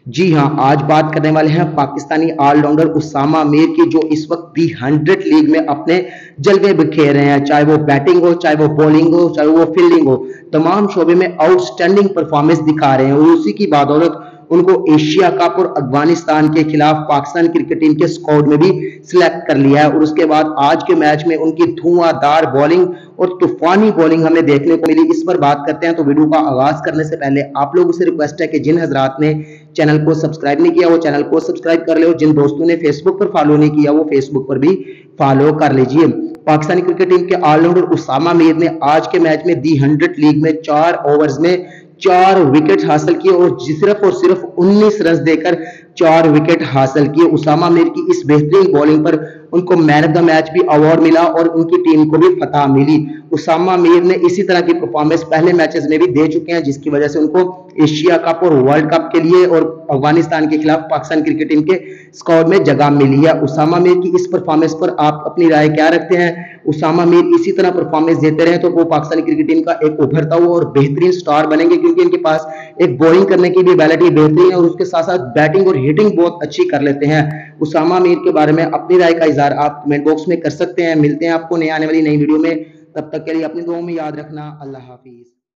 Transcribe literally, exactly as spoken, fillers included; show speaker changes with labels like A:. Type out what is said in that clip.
A: जी हाँ, आज बात करने वाले हैं पाकिस्तानी ऑलराउंडर उसामा मीर की, जो इस वक्त दी हंड्रेड लीग में अपने जलवे बिखेर रहे हैं। चाहे वो बैटिंग हो, चाहे वो बॉलिंग हो, चाहे वो फील्डिंग हो, तमाम शोबे में आउटस्टैंडिंग परफॉर्मेंस दिखा रहे हैं और उसी की बदौलत उनको एशिया कप और अफगानिस्तान के खिलाफ पाकिस्तान क्रिकेट टीम के स्क्वाड में भी सिलेक्ट कर लिया है। और उसके बाद आज के मैच में उनकी धुआंधार बॉलिंग और तूफानी बॉलिंग हमें देखने को मिली। इस पर बात करते हैं, तो वीडियो का आगाज करने से पहले आप लोगों से रिक्वेस्ट है कि जिन हजरात ने चैनल को सब्सक्राइब नहीं किया वो चैनल को सब्सक्राइब कर ले, और जिन दोस्तों ने फेसबुक पर फॉलो नहीं किया वो फेसबुक पर भी फॉलो कर लीजिए। पाकिस्तानी क्रिकेट टीम के ऑलराउंडर उसामा मीर ने आज के मैच में दी हंड्रेड लीग में चार ओवर्स में चार विकेट हासिल किए और सिर्फ और सिर्फ उन्नीस रन देकर चार विकेट हासिल किए। उसामा मीर की इस बेहतरीन बॉलिंग पर उनको मैन ऑफ द मैच भी अवार्ड मिला और उनकी टीम को भी फतह मिली। उसामा मीर ने इसी तरह की परफॉर्मेंस पहले मैचेस में भी दे चुके हैं, जिसकी वजह से उनको एशिया कप और वर्ल्ड कप के लिए और अफगानिस्तान के खिलाफ पाकिस्तान क्रिकेट टीम के स्क्वाड में जगह मिली है। उसामा मीर की इस परफॉर्मेंस पर आप अपनी राय क्या रखते हैं? उसामा मीर इसी तरह परफॉर्मेंस देते रहे तो वो पाकिस्तानी क्रिकेट टीम का एक उभरता हुआ और बेहतरीन स्टार बनेंगे, क्योंकि इनके पास एक बॉलिंग करने की भी एबिलिटी बेहतरीन है और उसके साथ साथ बैटिंग और हिटिंग बहुत अच्छी कर लेते हैं। उसामा मीर के बारे में अपनी राय का इजहार आप कमेंट बॉक्स में कर सकते हैं। मिलते हैं आपको नए आने वाली नई वीडियो में, तब तक के लिए अपनी दुआओं में याद रखना। अल्लाह हाफिज।